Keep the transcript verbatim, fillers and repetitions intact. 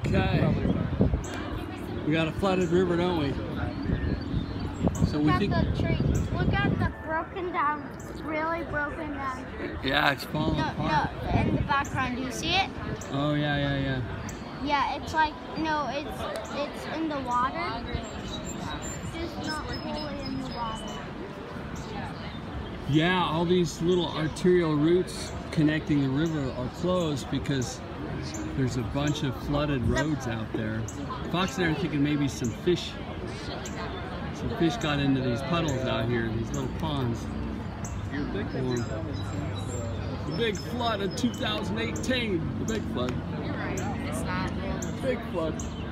Okay. We got a flooded river, don't we? So we Look think. at the tree. Look at the broken down, really broken down tree. Yeah, it's falling No, apart. no, in the background, do you see it? Oh yeah, yeah, yeah. Yeah, it's like, no, it's it's in the water. Just not fully in the water. Yeah, all these little arterial routes connecting the river are closed because there's a bunch of flooded roads out there. Fox and I are thinking maybe some fish, some fish got into these puddles out here, these little ponds. Or the big flood of two thousand eighteen, the big flood. You're right, it's not real. Big flood.